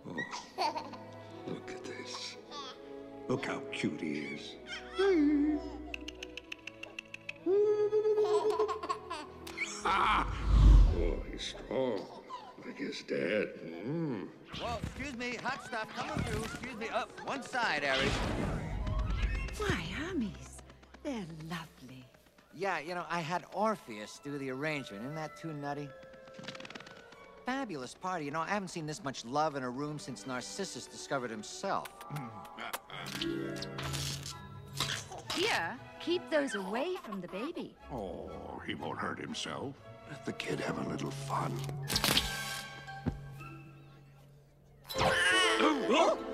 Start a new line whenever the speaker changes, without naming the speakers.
Oh, look at this. Look how cute he is. Oh, he's strong. Like his dad.
Whoa, excuse me, hot stuff coming through. Excuse me, up one side, Aries.
Why, Hermes, they're lovely.
Yeah, you know, I had Orpheus do the arrangement. Isn't that too nutty? Fabulous party. You know, I haven't seen this much love in a room since Narcissus discovered himself.
Here, keep those away from the baby.
Oh, he won't hurt himself. Let the kid have a little fun.